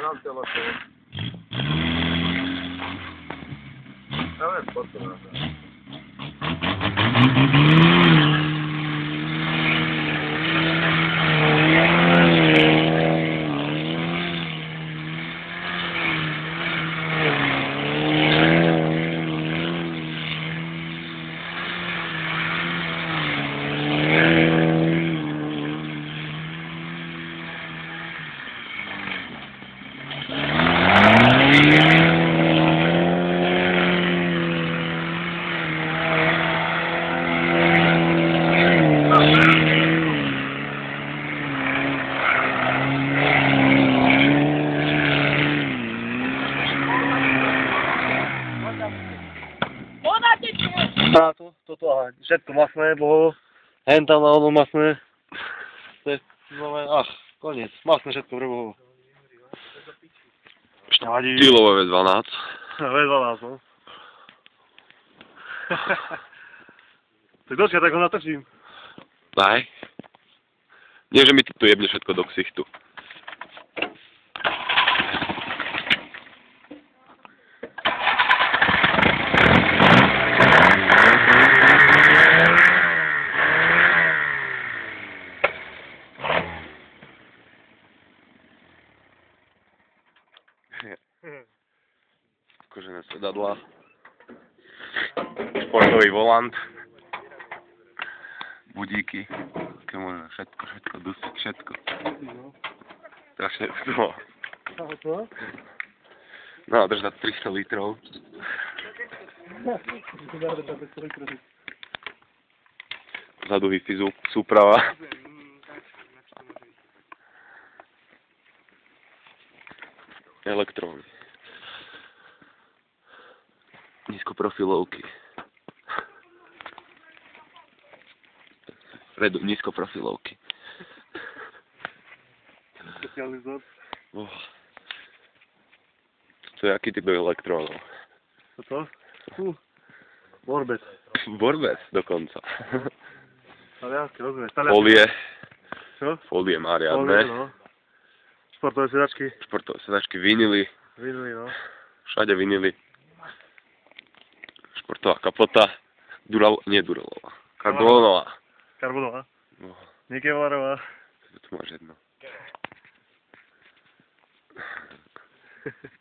mám telefón. Ja viem, potom. Toto a všetko masné bolo, hen tam na ono masné, to je, znamená, koniec, masné všetko prebohlo. Už nevadí. Stýlové V12. V12, no. Tak dočka, tak ho natočím. Daj. Nie, že mi ty tu jebne všetko do ksichtu. Kožené sedadlá. Športový volant. Budíky. Všetko, dusík, všetko. Strašne to. No, držať 300 litrov. Vzadu Wi-Fi súprava. Elektróny. Nízkoprofilovky. Nízkoprofilovky. Specializovat. To je aký typ elektrónov? Co? Borbec. Borbec dokonca. Talianské, rozumieš? Folie. Čo? Folie má Folie, riadne. no. Športové sedačky. Športové sedačky, vinily. Vinily, no. Všade vinily. Športová kapota. Nie Duralová. Karbonová. Karbonová. No. Nie Kevlarová. Tu máš jedno.